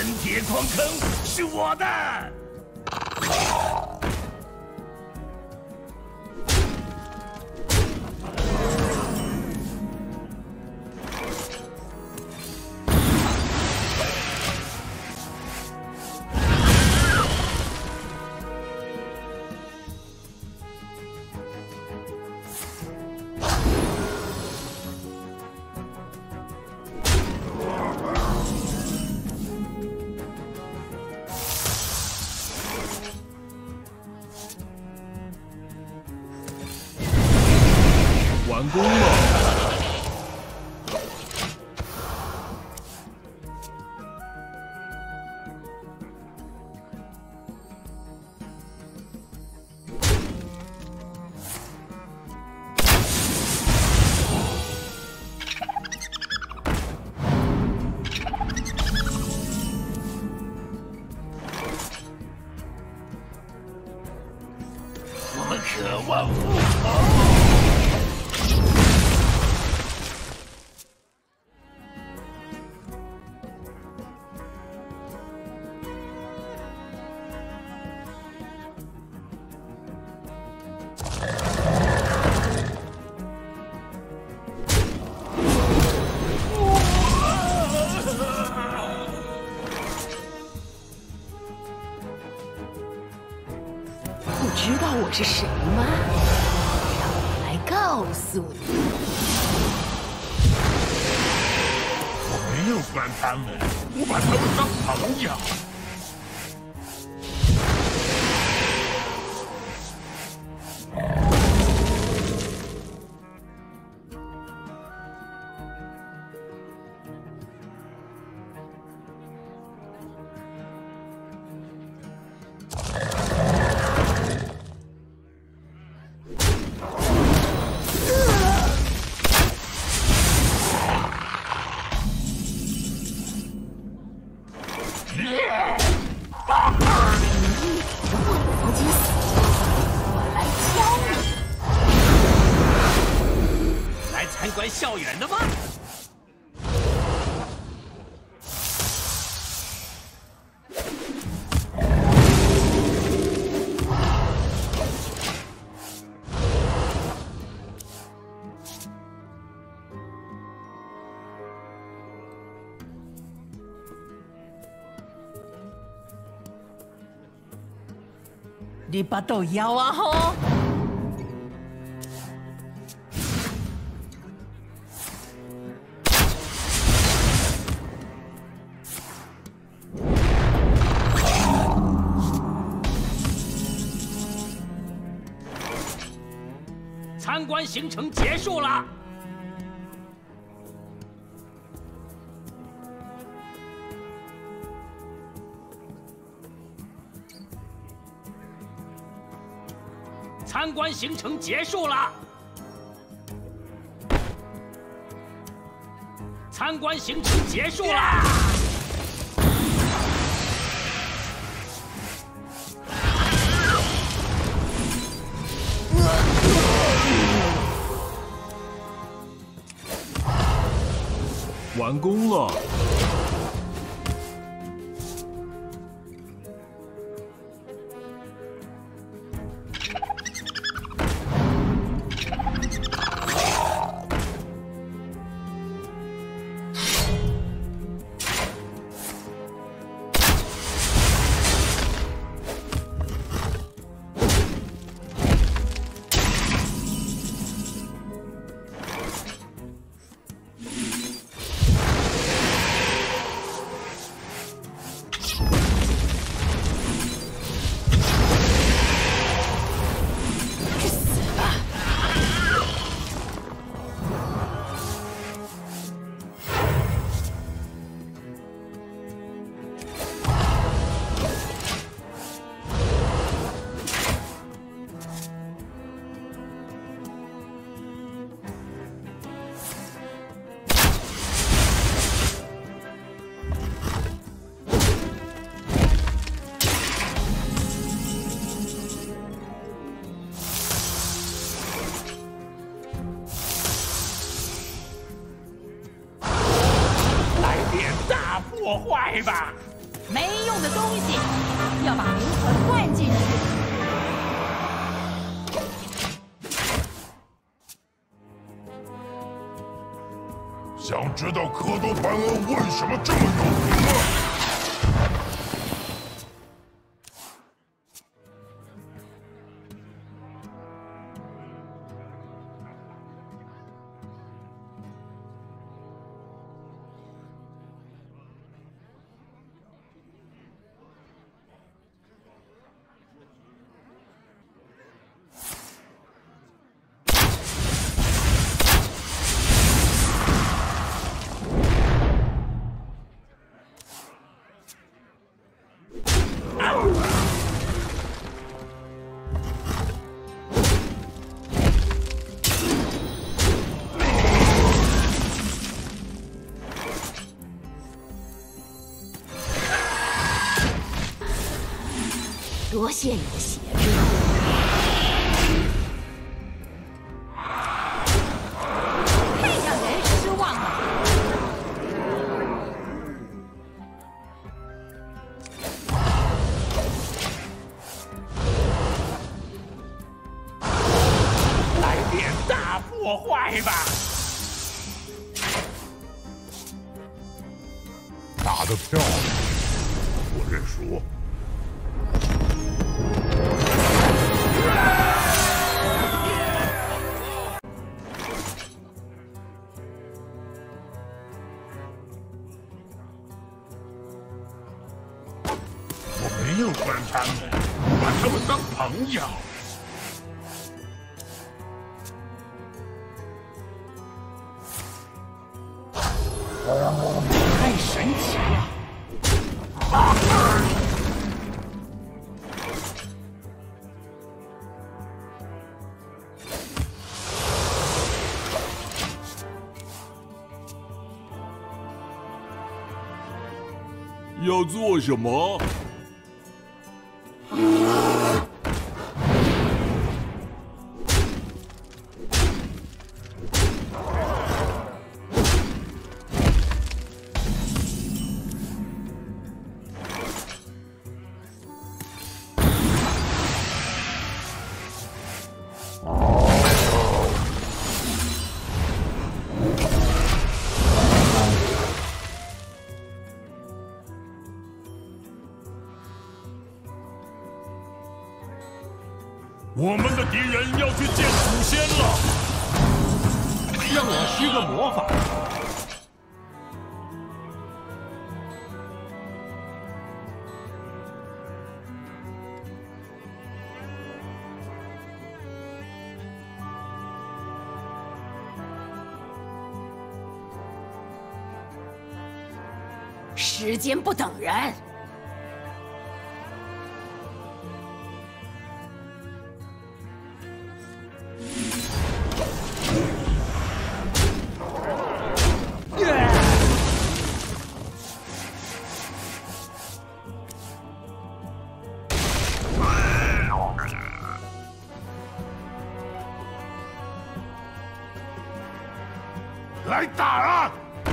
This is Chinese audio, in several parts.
人铁矿坑是我的。 完工了。 我们渴望复仇。 不知道我是谁吗？让我来告诉你。 我没有关他们，我把他们当朋友。 参观校园的吗？ 你把豆腰啊吼！ 参观行程结束了。参观行程结束了。参观行程结束了。 完工了。 破坏吧！ 的东西，要把灵魂灌进去。 想知道科多潘恩为什么这么有名吗？ 多谢你的协助。太让人失望了。 来点大破坏吧！打得漂亮，我认输。 没有关他们，把他们当朋友。 太神奇了！ 要做什么？ 我们的敌人要去见祖先了， 让我施个魔法。 时间不等人。 来打啊！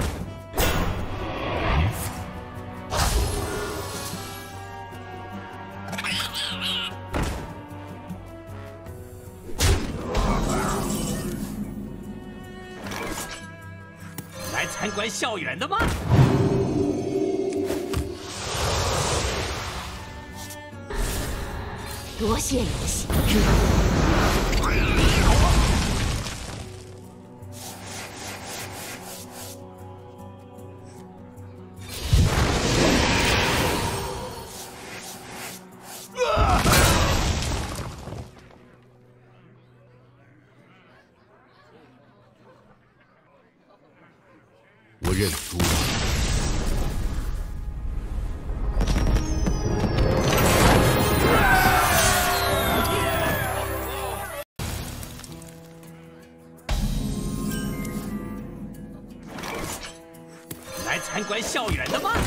来参观校园的吗？ 多谢你的协助。 我认输了。 来参观校园的吗？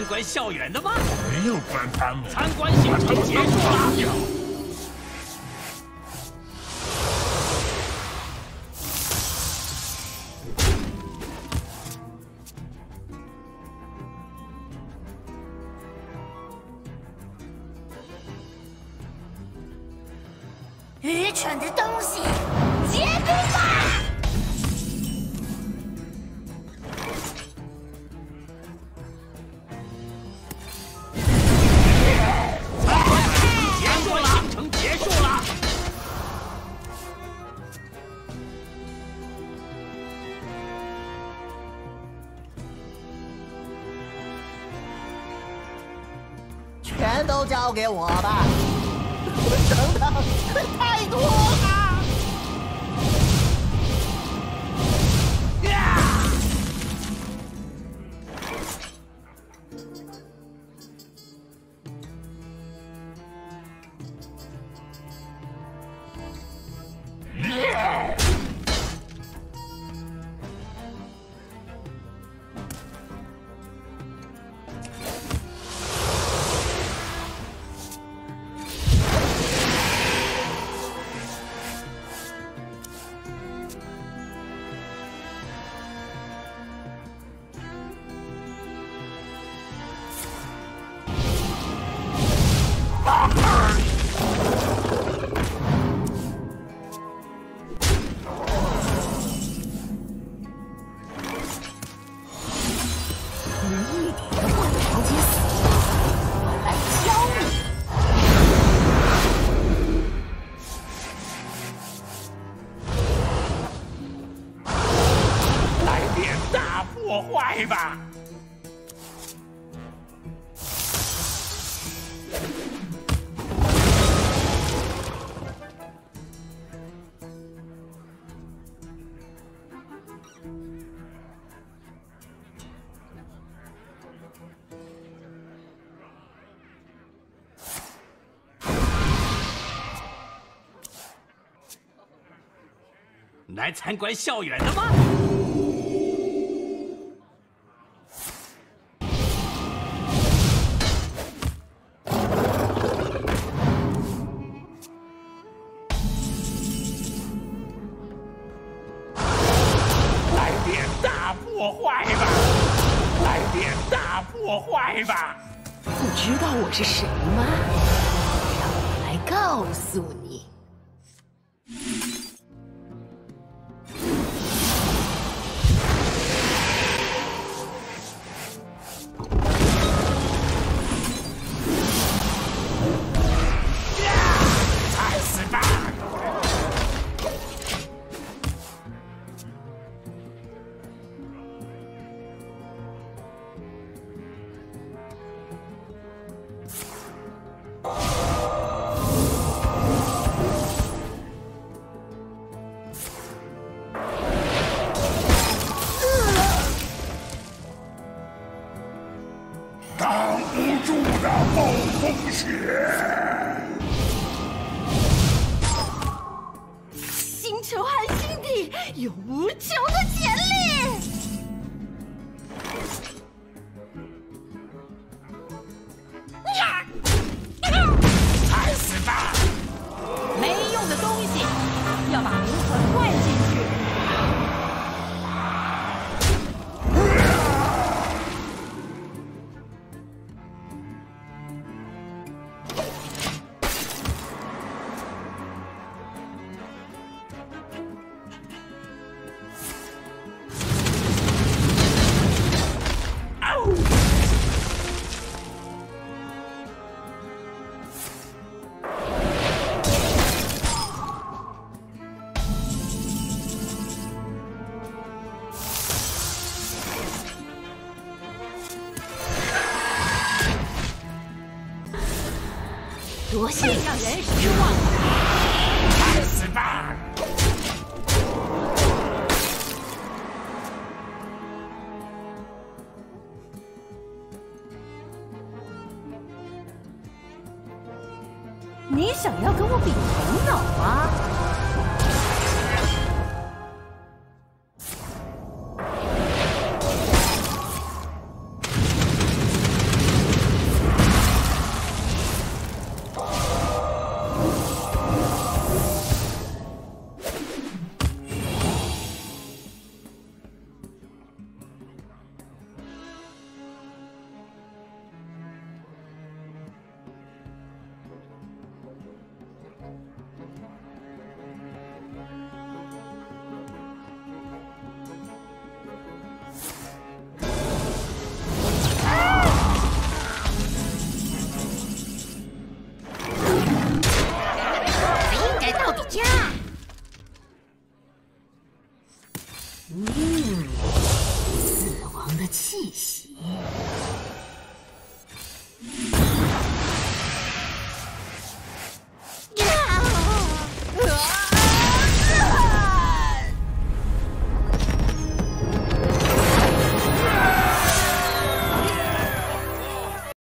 观校园的吗？ 我没有管他们。 参观行程结束了。 愚蠢的东西，结冰吧！ 参观行程结束了。 全都交给我吧。等等，太多了！ 破坏吧！ 来参观校园的吗？ 来点大破坏吧！来点大破坏吧！ 不知道我是谁吗？让我来告诉你。 挡不住的暴风雪。 星球和星体有无穷的潜力。 踩死吧！ 没用的东西，要把灵魂灌进去。 多谢让人失望。 踩死吧！ 你想要跟我比头脑吗？ 死亡的气息。